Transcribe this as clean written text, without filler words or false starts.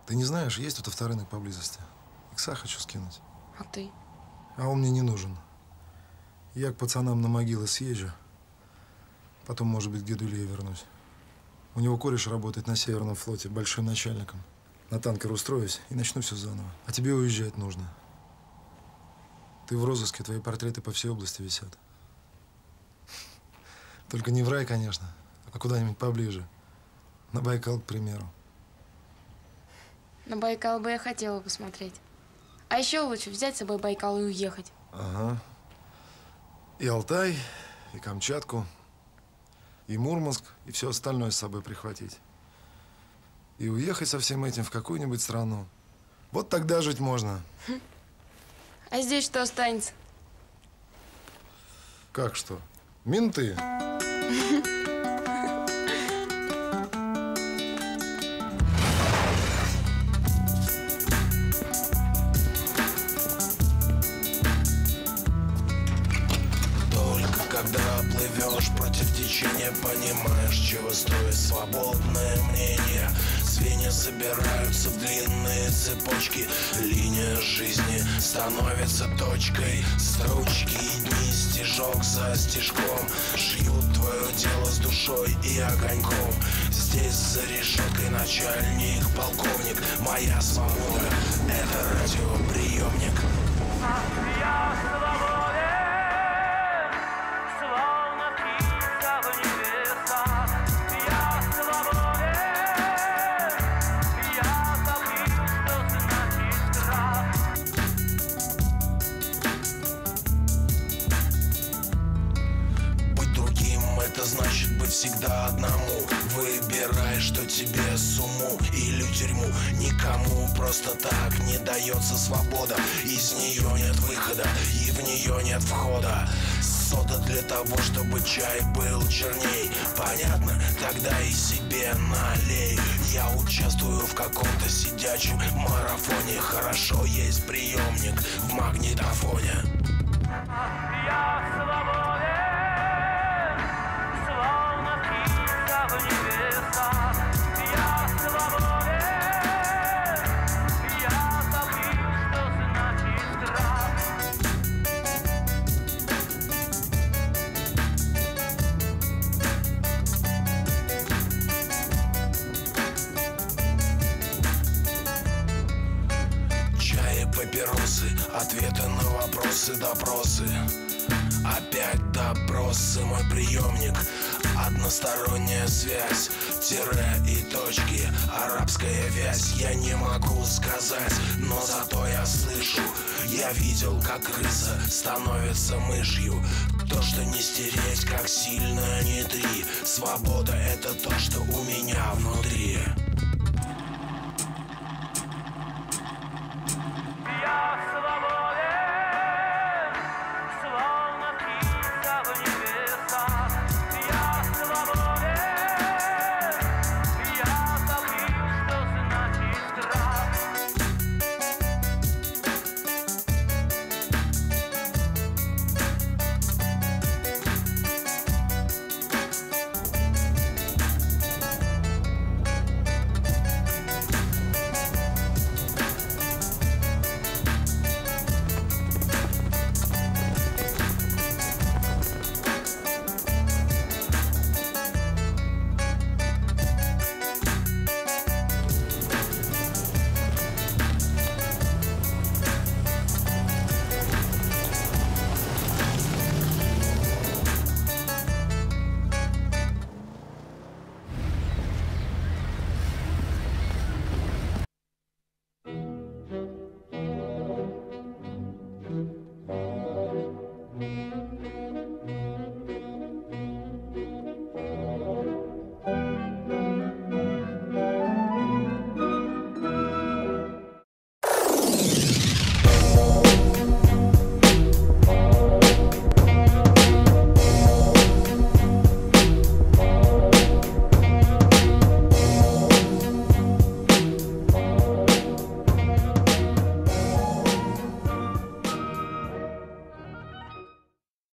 Ты не знаешь, есть тут авторынок поблизости. Икса хочу скинуть. А ты? А он мне не нужен. Я к пацанам на могилы съезжу. Потом, может быть, к деду Илье вернусь. У него кореш работает на Северном флоте, большим начальником. На танкер устроюсь и начну все заново. А тебе уезжать нужно. Ты в розыске, твои портреты по всей области висят. Только не в рай, конечно, а куда-нибудь поближе. На Байкал, к примеру. На Байкал бы я хотела посмотреть. А еще лучше взять с собой Байкал и уехать. Ага. И Алтай, и Камчатку, и Мурманск, и все остальное с собой прихватить. И уехать со всем этим в какую-нибудь страну. Вот тогда жить можно. А здесь что останется? Как что? Менты. Только когда плывешь против течения, понимаешь, чего стоит свободное мнение. Звенья собираются в длинные цепочки. Линия жизни становится точкой. Строчки и дни, стежок за стежком шьют твое дело с душой и огоньком. Здесь за решеткой начальник, полковник. Моя свобода — это радиоприемник. Я свободен, словно птица в небесах. Я свободен, я забыл, что значит страх. Быть другим — это значит быть всегда одному. Выбирай, что тебе с уму или тюрьму. Никому просто так не дается свобода. Из нее нет выхода и в нее нет входа. Сода для того, чтобы чай был черней. Понятно? Тогда и себе налей. Я участвую в каком-то сидячем марафоне. Хорошо, есть приемник в магнитофоне. Я свободен, словно птица в небесах. Я свободен, я забыл, что значит страх. Чай и папиросы, ответы на вопросы, допросы. Опять допросы, мой приемник. Односторонняя связь, тире и точки. Арабская вязь, я не могу сказать, но зато я слышу. Я видел, как крыса становится мышью. То, что не стереть, как сильно не три. Свобода — это то, что у меня